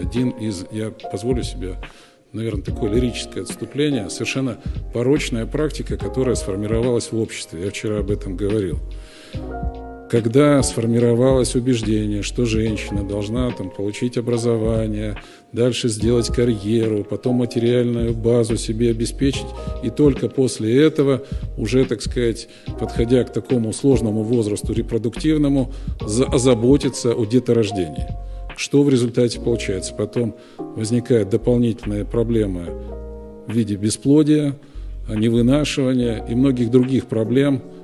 один из, я позволю себе, наверное, такое лирическое отступление, совершенно порочная практика, которая сформировалась в обществе. Я вчера об этом говорил. Когда сформировалось убеждение, что женщина должна получить образование, дальше сделать карьеру, потом материальную базу себе обеспечить, и только после этого, уже, так сказать, подходя к такому сложному возрасту репродуктивному, озаботиться о деторождении. Что в результате получается? Потом возникают дополнительные проблемы в виде бесплодия, невынашивания и многих других проблем,